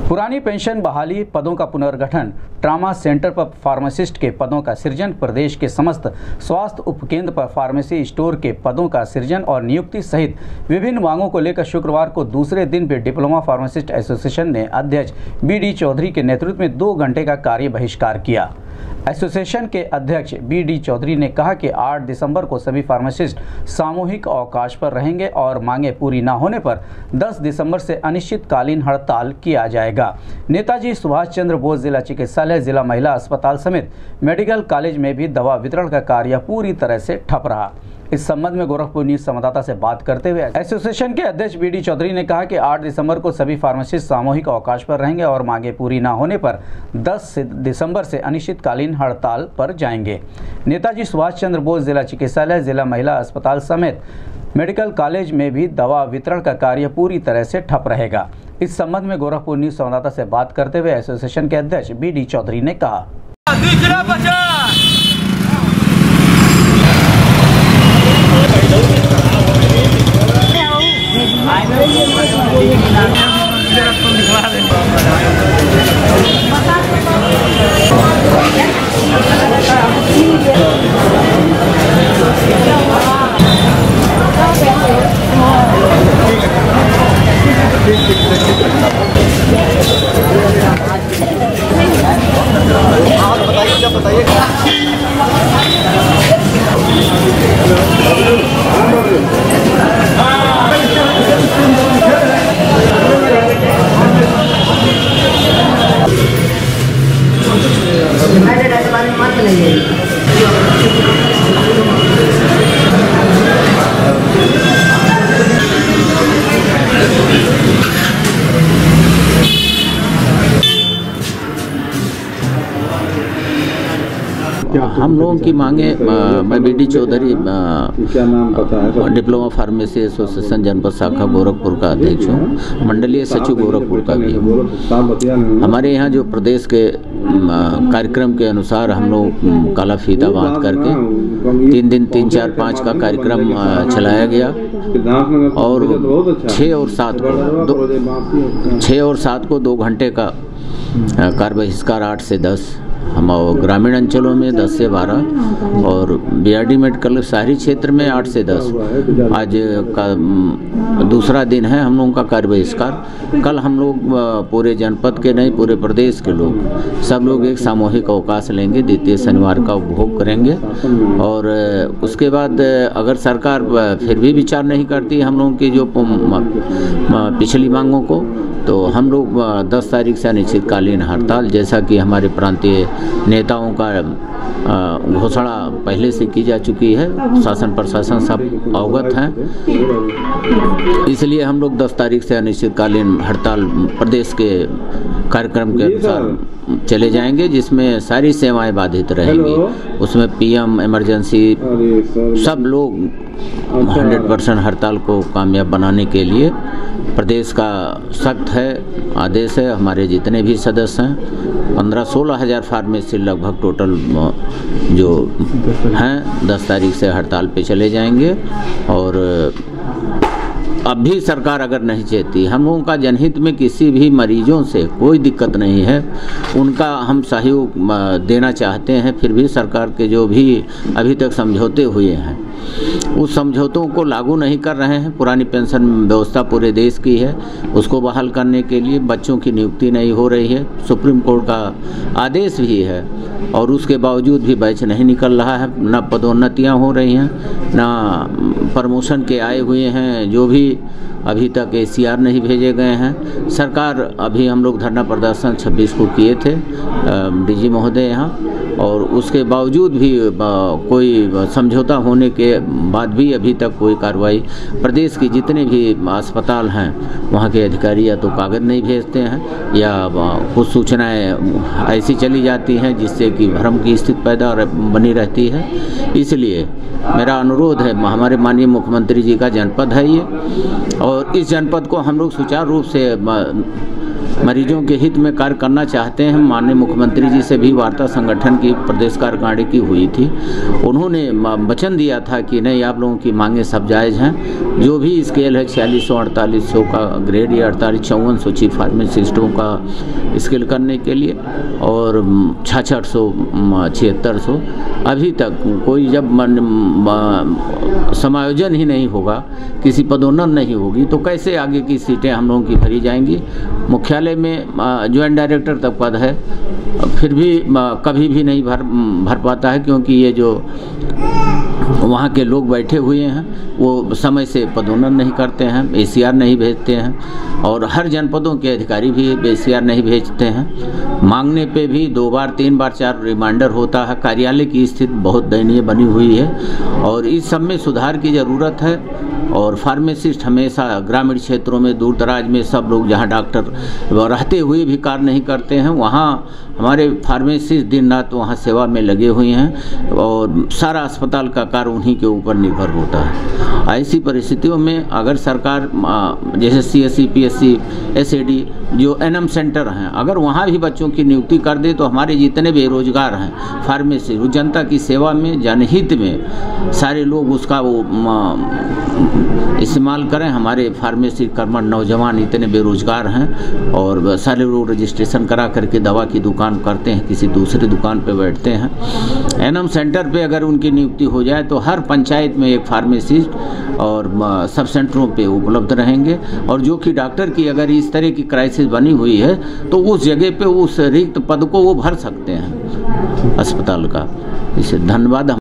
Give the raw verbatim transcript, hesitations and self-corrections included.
पुरानी पेंशन बहाली, पदों का पुनर्गठन, ट्रामा सेंटर पर फार्मासिस्ट के पदों का सृजन, प्रदेश के समस्त स्वास्थ्य उपकेंद्र पर फार्मेसी स्टोर के पदों का सृजन और नियुक्ति सहित विभिन्न मांगों को लेकर शुक्रवार को दूसरे दिन भी डिप्लोमा फार्मासिस्ट एसोसिएशन ने अध्यक्ष बी डी चौधरी के नेतृत्व में दो घंटे का कार्य बहिष्कार किया। एसोसिएशन के अध्यक्ष बी डी चौधरी ने कहा कि आठ दिसंबर को सभी फार्मासिस्ट सामूहिक अवकाश पर रहेंगे और मांगे पूरी न होने पर दस दिसंबर से अनिश्चितकालीन हड़ताल किया जाएगा। नेताजी सुभाष चंद्र बोस जिला चिकित्सालय, जिला महिला अस्पताल समेत मेडिकल कॉलेज में भी दवा वितरण का कार्य पूरी तरह से ठप रहा। इस संबंध में गोरखपुर न्यूज संवाददाता से बात करते हुए एसोसिएशन के अध्यक्ष बी डी चौधरी ने कहा कि आठ दिसंबर को सभी फार्मासिस्ट सामूहिक अवकाश पर रहेंगे और मांगे पूरी न होने पर दस दिसंबर से अनिश्चितकालीन हड़ताल पर जाएंगे। नेताजी सुभाष चंद्र बोस जिला चिकित्सालय, जिला महिला अस्पताल समेत मेडिकल कॉलेज में भी दवा वितरण का कार्य पूरी तरह से ठप रहेगा। इस संबंध में गोरखपुर न्यूज संवाददाता से बात करते हुए एसोसिएशन के अध्यक्ष बी डी चौधरी ने कहा, हम लोगों की मांगे, मैं B D Chaudhary diploma pharmacy association जनपद शाखा गोरखपुर का अध्यक्ष हूँ, मंडलीय सचिव गोरखपुर का भी हूँ। हमारे यहाँ जो प्रदेश के कार्यक्रम के अनुसार हम लोग काला फीता बांध करके तीन दिन तीन चार पाँच का कार्यक्रम चलाया गया और छः और सात को दो छः और सात को दो घंटे का कार्य बहिष्कार आठ से दस हम ग्रामीण अंचलों में दस से बारह और बी आर डी मेडिकल शहरी क्षेत्र में आठ से दस आज का दूसरा दिन है हम लोगों का कार्य बहिष्कार। कल हम लोग पूरे जनपद के नहीं पूरे प्रदेश के लोग सब लोग एक सामूहिक अवकाश लेंगे, द्वितीय शनिवार का उपभोग करेंगे और उसके बाद अगर सरकार फिर भी विचार नहीं करती हम लोगों की जो पिछली मांगों को, तो हम लोग दस तारीख से अनिश्चितकालीन हड़ताल, जैसा कि हमारे प्रांतीय नेताओं का घोषणा पहले से की जा चुकी है, शासन प्रशासन सब अवगत हैं, इसलिए हम लोग दस तारीख से अनिश्चितकालीन हड़ताल प्रदेश के कार्यक्रम के अनुसार चले जाएंगे, जिसमें सारी सेवाएं बाधित रहेंगी। उसमें पीएम इमरजेंसी सब लोग हंड्रेड परसेंट हड़ताल को कामयाब बनाने के लिए प्रदेश का सख्त है आदेश है। हमारे जितने भी सदस्य हैं पंद्रह सोलह हज़ार फार्मेसी लगभग टोटल जो हैं दस तारीख से हड़ताल पे चले जाएंगे और अब भी सरकार अगर नहीं चाहती, हम लोगों का जनहित में किसी भी मरीजों से कोई दिक्कत नहीं है, उनका हम सहयोग देना चाहते हैं, फिर भी सरकार के जो भी अभी तक समझौते हुए हैं उस समझौतों को लागू नहीं कर रहे हैं। पुरानी पेंशन व्यवस्था पूरे देश की है, उसको बहाल करने के लिए बच्चों की नियुक्ति नहीं हो रही है, सुप्रीम कोर्ट का आदेश भी है और उसके बावजूद भी बैच नहीं निकल रहा है, ना पदोन्नतियाँ हो रही हैं, ना प्रमोशन के आए हुए हैं, जो भी अभी तक ए सी आर नहीं भेजे गए हैं। सरकार अभी हम लोग धरना प्रदर्शन छब्बीस को किए थे डी जी महोदय यहाँ, और उसके बावजूद भी कोई समझौता होने के बाद भी अभी तक कोई कार्रवाई, प्रदेश की जितने भी अस्पताल हैं वहाँ के अधिकारी या तो कागज़ नहीं भेजते हैं या कुछ सूचनाएं ऐसी चली जाती हैं जिससे कि भ्रम की स्थिति पैदा बनी रहती है। इसलिए मेरा अनुरोध है, हमारे माननीय मुख्यमंत्री जी का जनपद है ये और इस जनपद को हम लोग सुचारू रूप से मरीजों के हित में कार्य करना चाहते हैं। माननीय मुख्यमंत्री जी से भी वार्ता संगठन की प्रदेश कार्यकारिणी की हुई थी। उन्होंने वचन दिया था कि नहीं, आप लोगों की मांगें सब जायज़ हैं। जो भी स्केल है छियालीस सौ अड़तालीस सौ का ग्रेड या अड़तालीस चौवन सौ चीफ फार्मासिस्टों का स्केल करने के लिए और छाछठ सौ छिहत्तर सौ अभी तक कोई जब समायोजन ही नहीं होगा, किसी पदोन्नत नहीं होगी, तो कैसे आगे की सीटें हम लोगों की भरी जाएंगी। मुख्यालय में ज्वाइंट डायरेक्टर तक पद है, फिर भी कभी भी नहीं भर भर पाता है, क्योंकि ये जो वहाँ के लोग बैठे हुए हैं वो समय से पदोन्नत नहीं करते हैं, एसीआर नहीं भेजते हैं और हर जनपदों के अधिकारी भी एसीआर नहीं भेजते हैं। मांगने पे भी दो बार तीन बार चार रिमाइंडर होता है। कार्यालय की स्थिति बहुत दयनीय बनी हुई है और इस सब में सुधार की ज़रूरत है। और फार्मासिस्ट हमेशा ग्रामीण क्षेत्रों में, दूर दराज में, सब लोग जहाँ डॉक्टर रहते हुए भी कार्य नहीं करते हैं, वहाँ हमारे फार्मासिस्ट दिन रात वहाँ सेवा में लगे हुए हैं और सारा अस्पताल का कार्य उन्हीं के ऊपर निर्भर होता है। ऐसी परिस्थितियों में अगर सरकार जैसे C S C, P S C, S A D जो एनएम सेंटर हैं, अगर वहाँ भी बच्चों की नियुक्ति कर दे तो हमारे जितने बेरोजगार हैं फार्मेसी, वो जनता की सेवा में, जनहित में सारे लोग उसका वो इस्तेमाल करें। हमारे फार्मेसी कर्मठ नौजवान इतने बेरोजगार हैं और सारे लोग रजिस्ट्रेशन करा करके दवा की दुकान करते हैं, किसी दूसरी दुकान पे बैठते हैं। एनएम सेंटर पे अगर उनकी नियुक्ति हो जाए तो हर पंचायत में एक फार्मासिस्ट और सब सेंटरों पे उपलब्ध रहेंगे। और जो कि डॉक्टर की अगर इस तरह की क्राइसिस बनी हुई है तो उस जगह पे उस रिक्त पद को वो भर सकते हैं अस्पताल का। इसे धन्यवाद।